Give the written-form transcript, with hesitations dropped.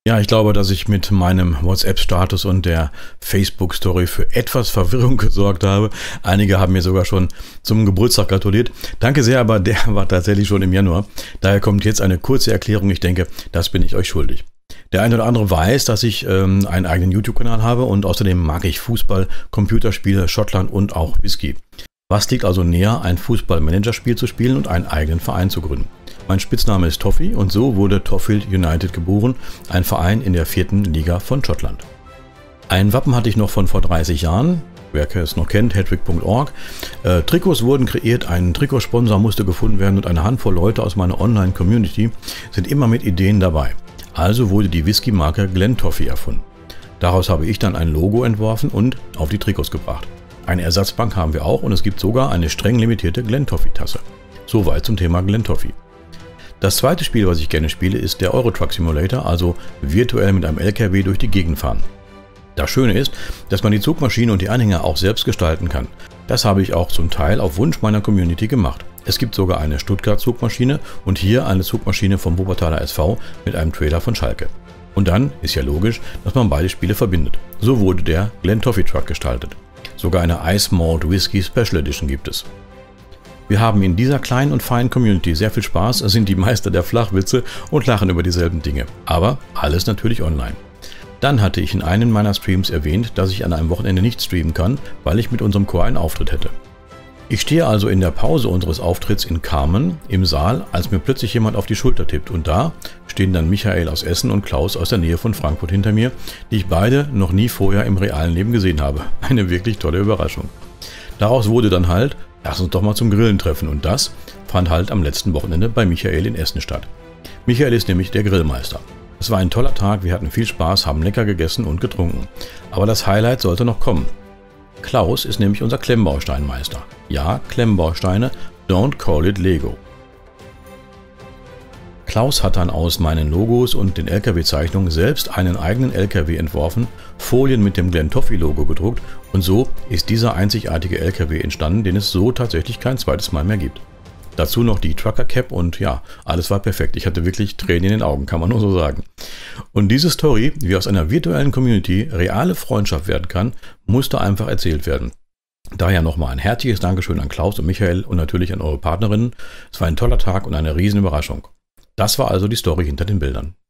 Ja, ich glaube, dass ich mit meinem WhatsApp-Status und der Facebook-Story für etwas Verwirrung gesorgt habe. Einige haben mir sogar schon zum Geburtstag gratuliert. Danke sehr, aber der war tatsächlich schon im Januar. Daher kommt jetzt eine kurze Erklärung. Ich denke, das bin ich euch schuldig. Der eine oder andere weiß, dass ich einen eigenen YouTube-Kanal habe und außerdem mag ich Fußball, Computerspiele, Schottland und auch Whisky. Was liegt also näher, ein Fußball-Managerspiel zu spielen und einen eigenen Verein zu gründen? Mein Spitzname ist Toffee und so wurde Toffield United geboren, ein Verein in der 4. Liga von Schottland. Ein Wappen hatte ich noch von vor 30 Jahren, wer es noch kennt, hedwig.org. Trikots wurden kreiert, ein Trikotsponsor musste gefunden werden und eine Handvoll Leute aus meiner Online-Community sind immer mit Ideen dabei. Also wurde die Whisky-Marke Glentoffee erfunden. Daraus habe ich dann ein Logo entworfen und auf die Trikots gebracht. Eine Ersatzbank haben wir auch und es gibt sogar eine streng limitierte Glentoffee-Tasse. Soweit zum Thema Glentoffee. Das zweite Spiel, was ich gerne spiele, ist der Euro Truck Simulator, also virtuell mit einem LKW durch die Gegend fahren. Das Schöne ist, dass man die Zugmaschine und die Anhänger auch selbst gestalten kann. Das habe ich auch zum Teil auf Wunsch meiner Community gemacht. Es gibt sogar eine Stuttgart-Zugmaschine und hier eine Zugmaschine vom Wuppertaler SV mit einem Trailer von Schalke. Und dann ist ja logisch, dass man beide Spiele verbindet. So wurde der Glentoffee Truck gestaltet. Sogar eine Ice Malt Whisky Special Edition gibt es. Wir haben in dieser kleinen und feinen Community sehr viel Spaß, sind die Meister der Flachwitze und lachen über dieselben Dinge. Aber alles natürlich online. Dann hatte ich in einem meiner Streams erwähnt, dass ich an einem Wochenende nicht streamen kann, weil ich mit unserem Chor einen Auftritt hätte. Ich stehe also in der Pause unseres Auftritts in Carmen im Saal, als mir plötzlich jemand auf die Schulter tippt und da stehen dann Michael aus Essen und Klaus aus der Nähe von Frankfurt hinter mir, die ich beide noch nie vorher im realen Leben gesehen habe. Eine wirklich tolle Überraschung. Daraus wurde dann halt: Lass uns doch mal zum Grillen treffen und das fand halt am letzten Wochenende bei Michael in Essen statt. Michael ist nämlich der Grillmeister. Es war ein toller Tag, wir hatten viel Spaß, haben lecker gegessen und getrunken. Aber das Highlight sollte noch kommen. Klaus ist nämlich unser Klemmbausteinmeister. Ja, Klemmbausteine, don't call it Lego. Klaus hat dann aus meinen Logos und den LKW-Zeichnungen selbst einen eigenen LKW entworfen, Folien mit dem Glentoffee-Logo gedruckt und so ist dieser einzigartige LKW entstanden, den es so tatsächlich kein zweites Mal mehr gibt. Dazu noch die Trucker Cap und ja, alles war perfekt. Ich hatte wirklich Tränen in den Augen, kann man nur so sagen. Und diese Story, wie aus einer virtuellen Community reale Freundschaft werden kann, musste einfach erzählt werden. Daher nochmal ein herzliches Dankeschön an Klaus und Michael und natürlich an eure Partnerinnen. Es war ein toller Tag und eine riesen Überraschung. Das war also die Story hinter den Bildern.